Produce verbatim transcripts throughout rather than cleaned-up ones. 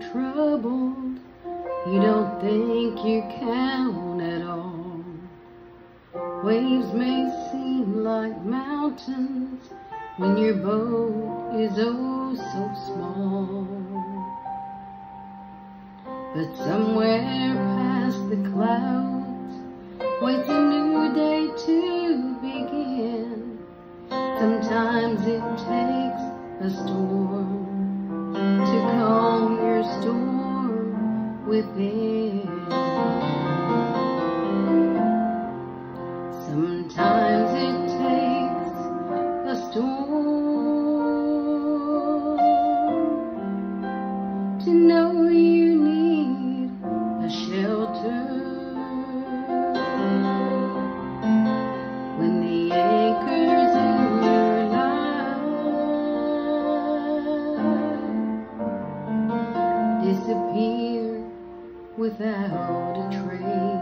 troubled, you don't think you count at all. Waves may seem like mountains when your boat is oh so small. But somewhere past the clouds waits a new day to begin. Sometimes it takes a storm to calm your storm within. Sometimes it takes a storm to know you need a shelter. When the anchors in your life disappear without a trace.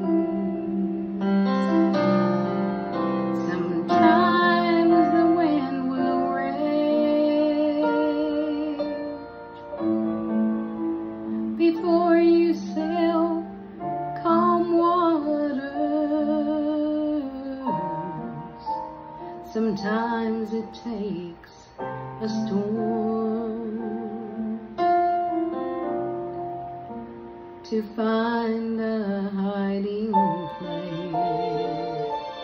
Sometimes the wind will rage before you sail calm waters. Sometimes it takes a storm to find a hiding place.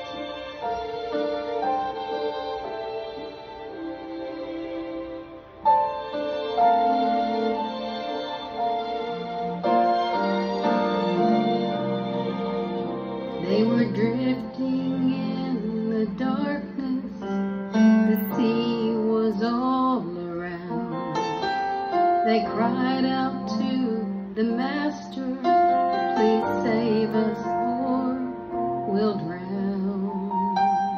They were drifting in the darkness, the sea was all around. They cried out to the Master, please save us or we'll drown.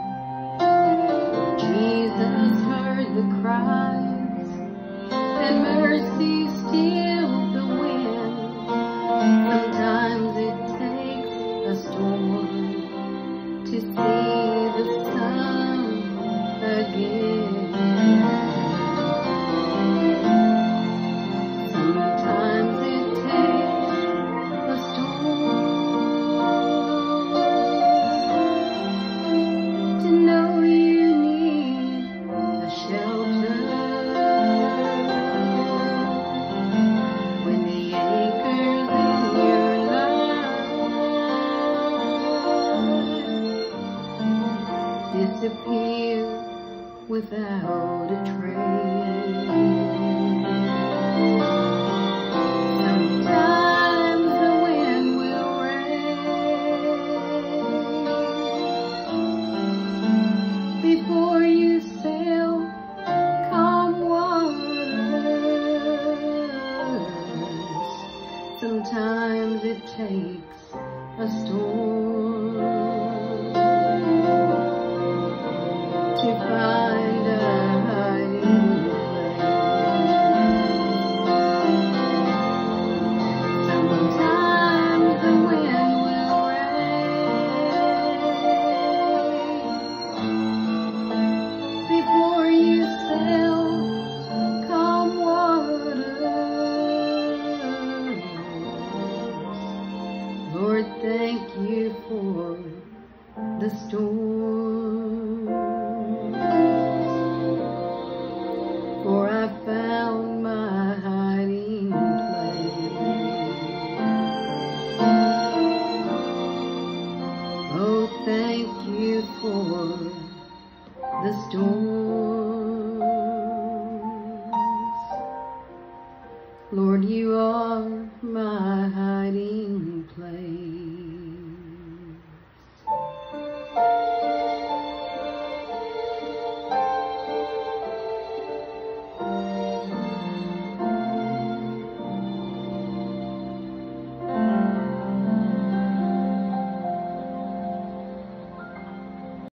Jesus heard the cries, and mercy stilled the wind. Sometimes it takes a storm to see the sun again. Sometimes it takes a storm to know you need a shelter. When the anchors in your life disappear without a trace. Sometimes the wind will rage before you sail calm waters. Sometimes it takes a storm to find a hiding place. Sometimes the wind will rage before you sail calm waters. Lord, thank you for the storm, for I found my hiding place. Oh, thank you for the storms. Lord, you are my hiding place.